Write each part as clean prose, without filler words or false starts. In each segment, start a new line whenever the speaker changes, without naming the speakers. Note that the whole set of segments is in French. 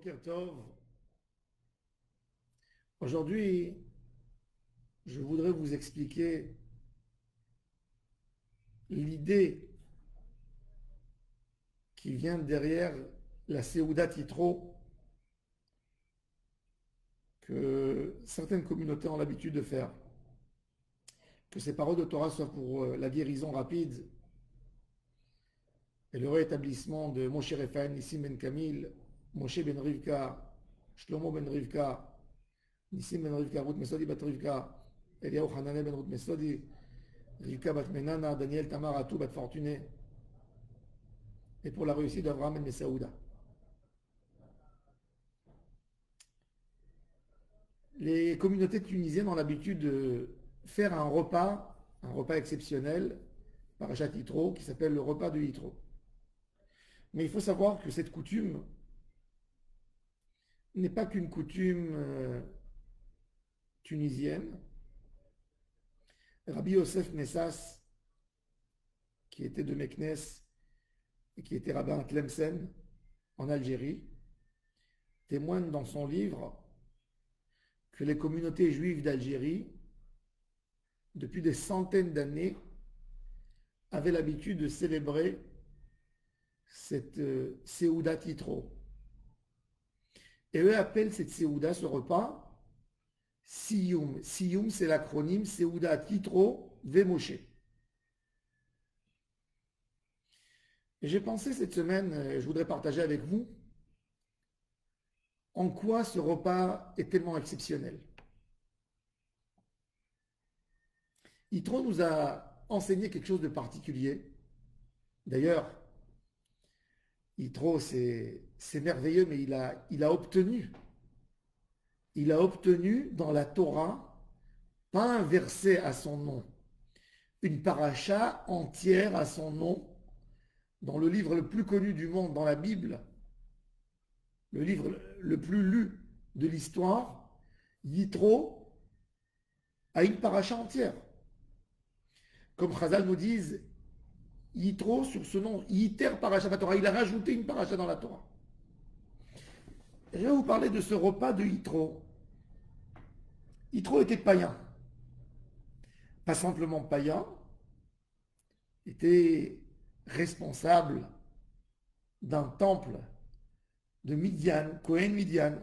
Boker Tov. Aujourd'hui, je voudrais vous expliquer l'idée qui vient derrière la Séouda Titro que certaines communautés ont l'habitude de faire. Que ces paroles de Torah soient pour la guérison rapide et le rétablissement de Moshe Rephaim, Nissim Ben Kamil, Moshe Ben Rivka, Shlomo Ben Rivka, Nissim Ben Rivka, Ruth Mesodi Bat Rivka, Eliyahu Hanane Ben Ruth Mesodi, Rivka Bat Menana, Daniel Tamar Atou Bat Fortuné, et pour la réussite d'Abraham et Saouda. Les communautés tunisiennes ont l'habitude de faire un repas exceptionnel, parachat Yitro, qui s'appelle le repas de Yitro. Mais il faut savoir que cette coutume n'est pas qu'une coutume tunisienne. Rabbi Yosef Nessas, qui était de Meknes et qui était rabbin à Tlemcen, en Algérie, témoigne dans son livre que les communautés juives d'Algérie, depuis des centaines d'années, avaient l'habitude de célébrer cette Séouda Titro. Et eux appellent cette Séouda, ce repas, Siyum. Siyum, c'est l'acronyme Séouda Titro Vemoshe. Et j'ai pensé cette semaine, je voudrais partager avec vous, en quoi ce repas est tellement exceptionnel. Yitro nous a enseigné quelque chose de particulier. D'ailleurs, Yitro, c'est merveilleux, mais il a obtenu dans la Torah, pas un verset à son nom, une paracha entière à son nom, dans le livre le plus connu du monde, dans la Bible, le livre le plus lu de l'histoire, Yitro a une paracha entière. Comme Chazal nous disent, Yitro, sur ce nom, Yiter paracha Torah, il a rajouté une paracha dans la Torah. Et je vais vous parler de ce repas de Yitro. Yitro était païen. Pas simplement païen, était responsable d'un temple de Midian, Cohen Midian.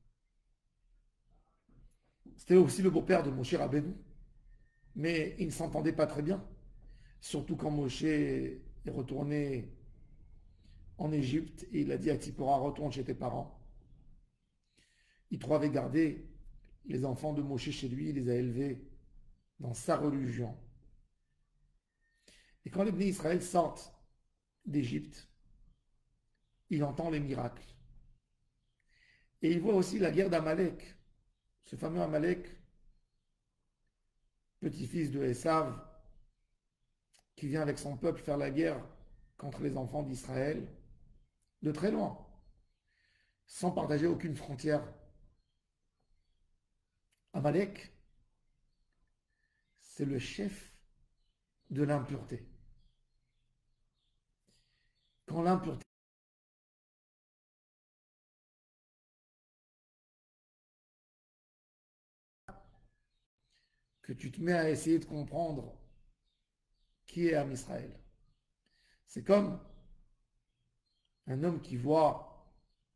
C'était aussi le beau-père de Moshe Rabbeinu. Mais ils ne s'entendaient pas très bien. Surtout quand Moshe est retourné en Égypte et il a dit à Tzipora, retourne chez tes parents. Yitro avait gardé les enfants de Moshe chez lui, il les a élevés dans sa religion. Et quand les Bnei Israël sortent d'Égypte, il entend les miracles. Et il voit aussi la guerre d'Amalek, ce fameux Amalek, petit-fils de Esav, qui vient avec son peuple faire la guerre contre les enfants d'Israël, de très loin, sans partager aucune frontière. Amalek, c'est le chef de l'impureté. Quand l'impureté que tu te mets à essayer de comprendre qui est Am Israël. C'est comme un homme qui voit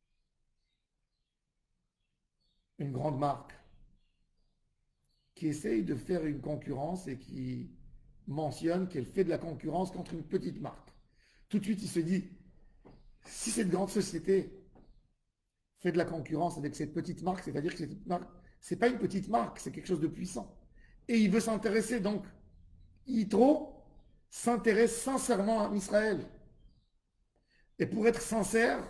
une grande marque, qui essaye de faire une concurrence et qui mentionne qu'elle fait de la concurrence contre une petite marque. Tout de suite, il se dit, si cette grande société fait de la concurrence avec cette petite marque, c'est-à-dire que cette marque, c'est pas une petite marque, c'est quelque chose de puissant. Et il veut s'intéresser, donc Yitro s'intéresse sincèrement à Israël. Et pour être sincère,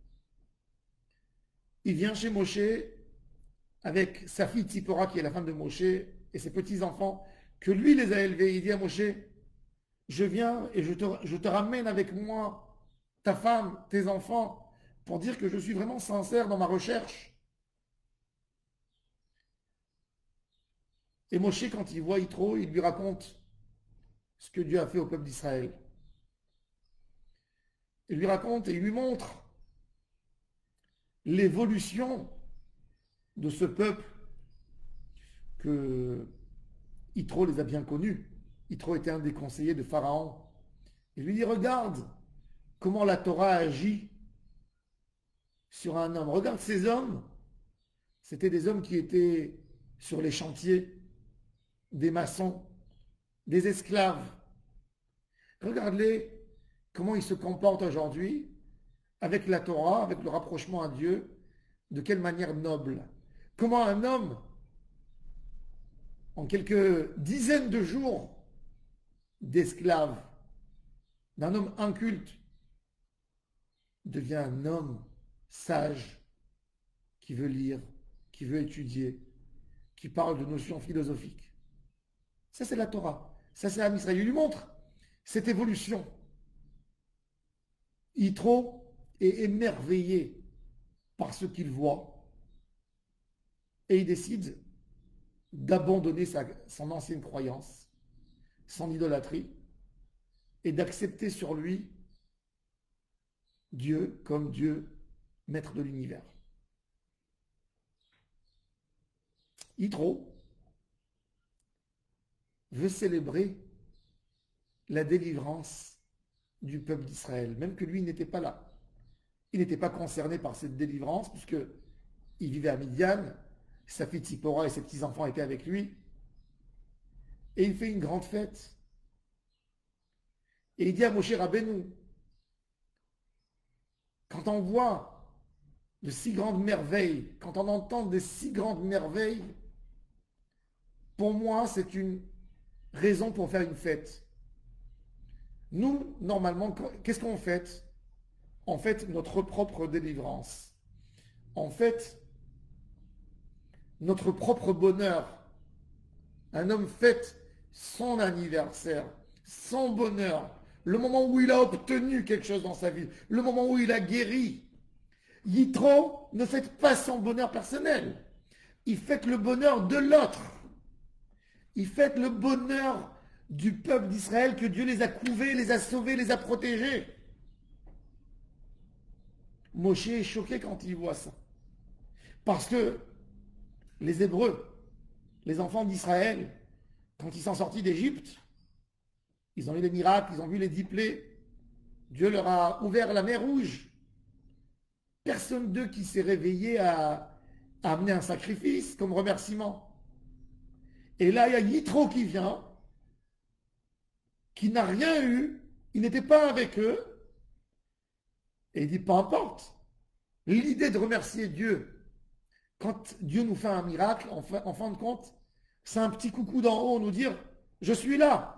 il vient chez Moshe avec sa fille Tzipora, qui est la femme de Moshe, et ses petits-enfants, que lui les a élevés. Il dit à Moshe, je viens et je te ramène avec moi ta femme, tes enfants, pour dire que je suis vraiment sincère dans ma recherche. Et Moshe, quand il voit Yitro, il lui raconte ce que Dieu a fait au peuple d'Israël. Il lui raconte et il lui montre l'évolution de ce peuple que Yitro les a bien connus. Yitro était un des conseillers de Pharaon. Il lui dit, regarde comment la Torah agit sur un homme. Regarde ces hommes. C'était des hommes qui étaient sur les chantiers, des maçons, des esclaves. Regarde-les, comment ils se comportent aujourd'hui avec la Torah, avec le rapprochement à Dieu, de quelle manière noble. Comment un homme, en quelques dizaines de jours d'esclave, d'un homme inculte, devient un homme sage, qui veut lire, qui veut étudier, qui parle de notions philosophiques. Ça, c'est la Torah. Ça, c'est Am Israël. Il lui montre cette évolution. Yitro est émerveillé par ce qu'il voit et il décide d'abandonner son ancienne croyance, son idolâtrie, et d'accepter sur lui Dieu comme Dieu, maître de l'univers. Yitro veut célébrer la délivrance du peuple d'Israël, même que lui n'était pas là. Il n'était pas concerné par cette délivrance, puisqu'il vivait à Midian, sa fille Tzipora et ses petits-enfants étaient avec lui, et il fait une grande fête. Et il dit à Moshe Rabbeinu, quand on voit de si grandes merveilles, quand on entend de si grandes merveilles, pour moi, c'est une raison pour faire une fête. Nous, normalement, qu'est-ce qu'on fête? On fête notre propre délivrance. On fête notre propre bonheur. Un homme fête son anniversaire, son bonheur, le moment où il a obtenu quelque chose dans sa vie, le moment où il a guéri. Yitro ne fête pas son bonheur personnel. Il fête le bonheur de l'autre. Il fête le bonheur du peuple d'Israël, que Dieu les a couvés, les a sauvés, les a protégés. Moshe est choqué quand il voit ça. Parce que les Hébreux, les enfants d'Israël, quand ils sont sortis d'Égypte, ils ont eu les miracles, ils ont vu les 10 plaies. Dieu leur a ouvert la mer Rouge. Personne d'eux qui s'est réveillé à amener un sacrifice comme remerciement. Et là, il y a Yitro qui vient, qui n'a rien eu, il n'était pas avec eux, et il dit, peu importe. L'idée de remercier Dieu, quand Dieu nous fait un miracle, en fin de compte, c'est un petit coucou d'en haut, nous dire, je suis là.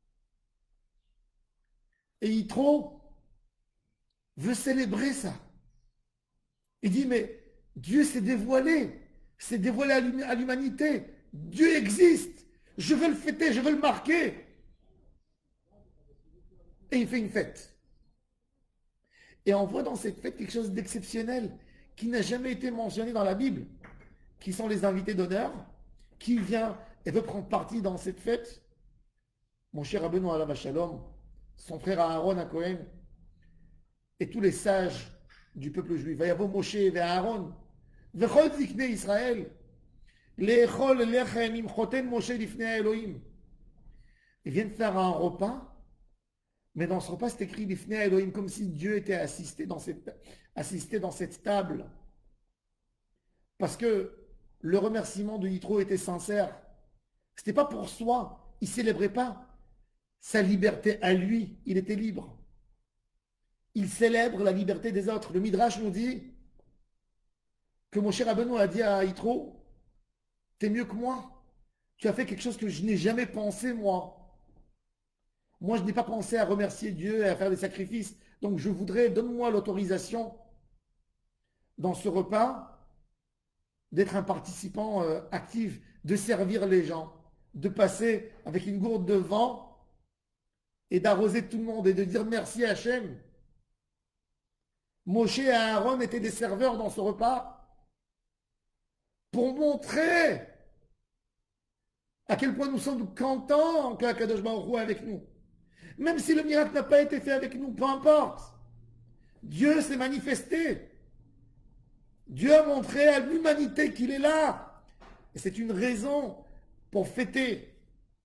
Et Yitro veut célébrer ça. Il dit, mais Dieu s'est dévoilé à l'humanité. Dieu existe. Je veux le fêter, je veux le marquer. Et il fait une fête. Et on voit dans cette fête quelque chose d'exceptionnel qui n'a jamais été mentionné dans la Bible, qui sont les invités d'honneur, qui vient et veut prendre partie dans cette fête. Mon cher Rabbeinu alav shalom, son frère Aaron à Cohen, et tous les sages du peuple juif. Vayavo Moshe et Aaron, vechol ziknei Israël, le'echol lechem imchoten Moshe lifnei Elohim. Ils viennent faire un repas, mais dans ce repas c'est écrit lifnei Elohim, comme si Dieu était assisté dans cette table. Parce que le remerciement de Yitro était sincère. Ce n'était pas pour soi, il ne célébrait pas sa liberté à lui, il était libre. Il célèbre la liberté des autres. Le Midrash nous dit que Moshe Rabbeinu a dit à Yitro, t'es mieux que moi. Tu as fait quelque chose que je n'ai jamais pensé, moi. Moi, je n'ai pas pensé à remercier Dieu et à faire des sacrifices. Donc, je voudrais, donne-moi l'autorisation dans ce repas d'être un participant actif, de servir les gens, de passer avec une gourde de vent et d'arroser tout le monde et de dire merci à Hachem. Moshe et Aaron étaient des serveurs dans ce repas pour montrer à quel point nous sommes contents que Akadosh Baruch Hu est avec nous. Même si le miracle n'a pas été fait avec nous, peu importe. Dieu s'est manifesté. Dieu a montré à l'humanité qu'il est là. Et c'est une raison pour fêter.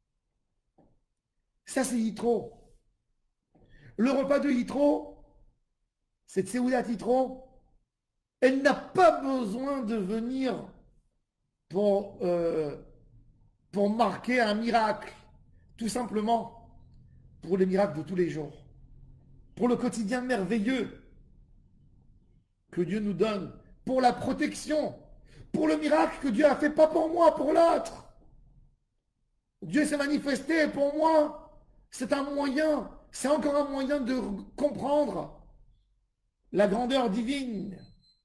Ça, c'est Yitro. Le repas de Yitro, cette Seoudat Yitro, elle n'a pas besoin de venir pour, pour marquer un miracle. Tout simplement pour les miracles de tous les jours. Pour le quotidien merveilleux que Dieu nous donne. Pour la protection. Pour le miracle que Dieu a fait, pas pour moi, pour l'autre. Dieu s'est manifesté pour moi. C'est un moyen. C'est encore un moyen de comprendre la grandeur divine.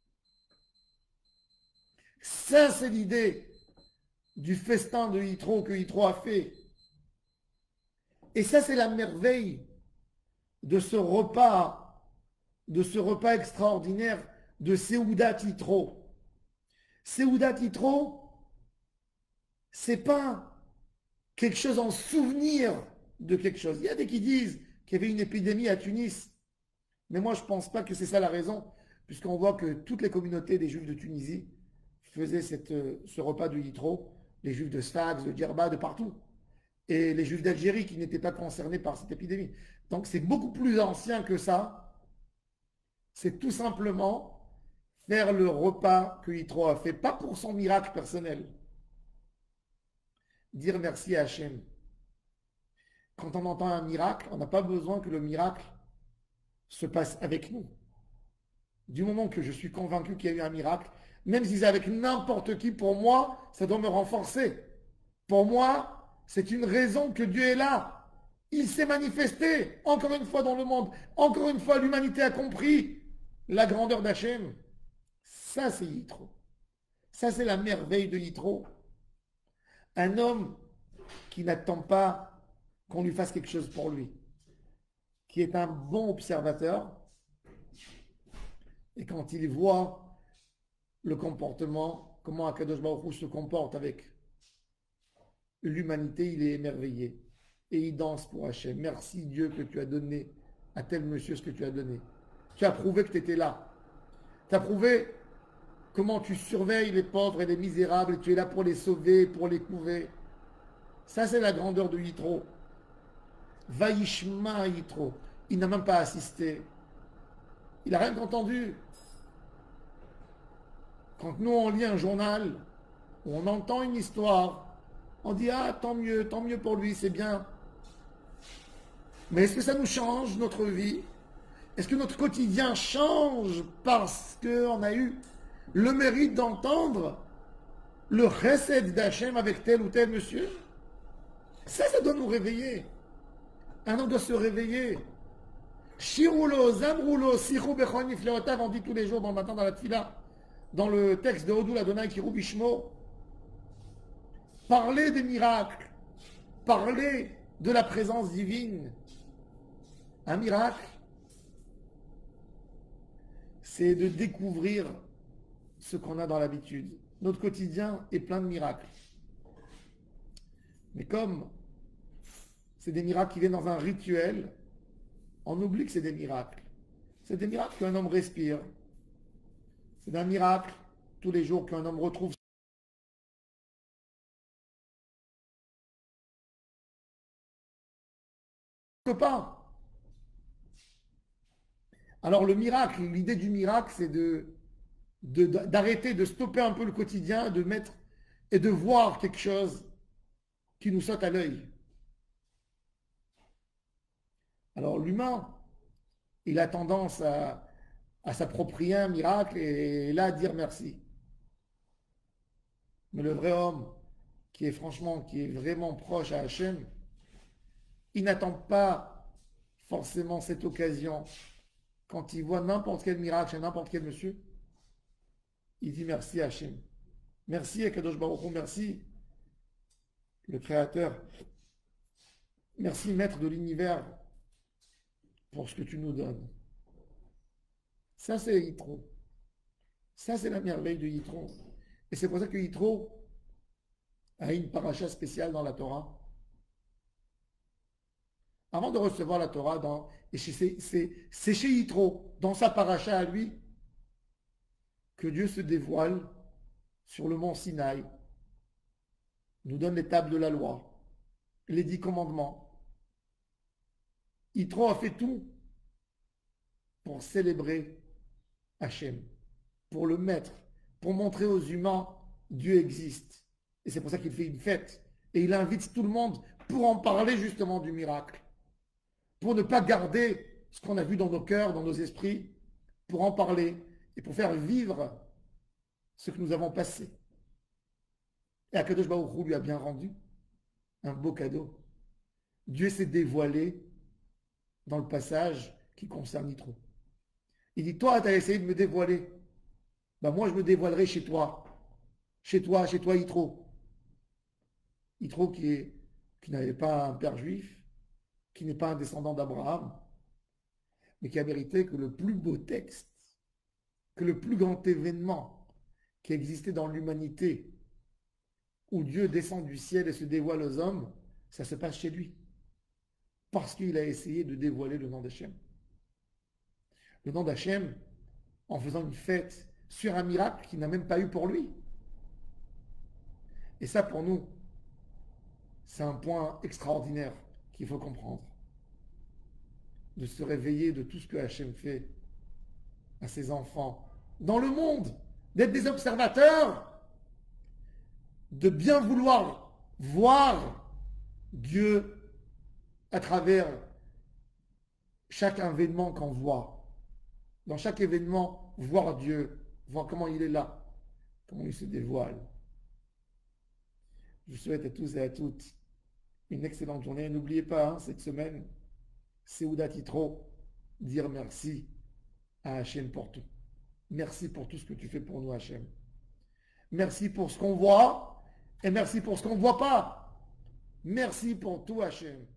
Ça, c'est l'idée du festin de Yitro que Yitro a fait. Et ça, c'est la merveille de ce repas extraordinaire de Seoudat Yitro. Seoudat Yitro, c'est pas quelque chose en souvenir de quelque chose. Il y a des qui disent qu'il y avait une épidémie à Tunis. Mais moi, je ne pense pas que c'est ça la raison, puisqu'on voit que toutes les communautés des Juifs de Tunisie faisaient ce repas de Yitro, les Juifs de Sfax, de Djerba, de partout, et les Juifs d'Algérie qui n'étaient pas concernés par cette épidémie. Donc c'est beaucoup plus ancien que ça. C'est tout simplement faire le repas que Yitro a fait, pas pour son miracle personnel. Dire merci à Hachem. Quand on entend un miracle, on n'a pas besoin que le miracle se passe avec nous. Du moment que je suis convaincu qu'il y a eu un miracle, même si c'est avec n'importe qui, pour moi, ça doit me renforcer. Pour moi, c'est une raison que Dieu est là. Il s'est manifesté, encore une fois dans le monde. Encore une fois, l'humanité a compris la grandeur d'Hachem. Ça, c'est Yitro. Ça, c'est la merveille de Yitro. Un homme qui n'attend pas qu'on lui fasse quelque chose pour lui, qui est un bon observateur, et quand il voit le comportement, comment Akadosh Baruch Hu se comporte avec l'humanité, il est émerveillé. Et il danse pour Hachem. Merci Dieu que tu as donné à tel monsieur ce que tu as donné. Tu as prouvé que tu étais là. Tu as prouvé comment tu surveilles les pauvres et les misérables et tu es là pour les sauver, pour les couver. Ça, c'est la grandeur de Yitro. Vaishma Yitro. Il n'a même pas assisté. Il n'a rien entendu. Quand nous, on lit un journal, où on entend une histoire, on dit « Ah, tant mieux pour lui, c'est bien. » Mais est-ce que ça nous change notre vie? Est-ce que notre quotidien change parce qu'on a eu le mérite d'entendre le chesed d'Hachem avec tel ou tel monsieur? Ça doit nous réveiller. Un homme doit se réveiller. Shirulo, Zamrulo, Sichu Bechon Nifleotav, on dit tous les jours dans le matin dans la tfila, dans le texte de Hodou Ladonai Kiru Bishmo. Parler des miracles, parler de la présence divine. Un miracle, c'est de découvrir ce qu'on a dans l'habitude. Notre quotidien est plein de miracles. Mais comme c'est des miracles qui viennent dans un rituel, on oublie que c'est des miracles. C'est des miracles qu'un homme respire. C'est un miracle tous les jours qu'un homme retrouve. Pas. Alors le miracle, l'idée du miracle, c'est d'arrêter, de stopper un peu le quotidien, de mettre et de voir quelque chose qui nous saute à l'œil. Alors l'humain, il a tendance à s'approprier un miracle et là à dire merci. Mais le vrai homme, qui est vraiment proche à Hachem, il n'attend pas forcément cette occasion. Quand il voit n'importe quel miracle chez n'importe quel monsieur, il dit merci à Hachem. Merci à Kadosh Baruch Hu, merci le Créateur. Merci Maître de l'univers pour ce que tu nous donnes. Ça c'est Yitro. Ça c'est la merveille de Yitro. Et c'est pour ça que Yitro a une paracha spéciale dans la Torah. Avant de recevoir la Torah, c'est chez Yitro, dans sa paracha à lui, que Dieu se dévoile sur le mont Sinaï, nous donne les tables de la loi, les 10 commandements. Yitro a fait tout pour célébrer Hachem, pour le mettre, pour montrer aux humains Dieu existe. Et c'est pour ça qu'il fait une fête. Et il invite tout le monde pour en parler justement du miracle. Pour ne pas garder ce qu'on a vu dans nos cœurs, dans nos esprits, pour en parler et pour faire vivre ce que nous avons passé. Et Akadosh Baruch Hu lui a bien rendu un beau cadeau. Dieu s'est dévoilé dans le passage qui concerne Yitro. Il dit, toi, tu as essayé de me dévoiler. Ben, moi, je me dévoilerai chez toi. Chez toi, Yitro. Yitro qui n'avait pas un père juif, qui n'est pas un descendant d'Abraham, mais qui a mérité que le plus beau texte, que le plus grand événement qui existait dans l'humanité, où Dieu descend du ciel et se dévoile aux hommes, ça se passe chez lui. Parce qu'il a essayé de dévoiler le nom d'Hachem. Le nom d'Hachem, en faisant une fête sur un miracle qu'il n'a même pas eu pour lui. Et ça, pour nous, c'est un point extraordinaire qu'il faut comprendre. De se réveiller de tout ce que Hachem fait à ses enfants dans le monde, d'être des observateurs, de bien vouloir voir Dieu à travers chaque événement qu'on voit. Dans chaque événement, voir Dieu, voir comment il est là, comment il se dévoile. Je souhaite à tous et à toutes une excellente journée. N'oubliez pas, cette semaine, Seudat Yitro, dire merci à Hachem pour tout. Merci pour tout ce que tu fais pour nous, Hachem. Merci pour ce qu'on voit et merci pour ce qu'on ne voit pas. Merci pour tout, Hachem.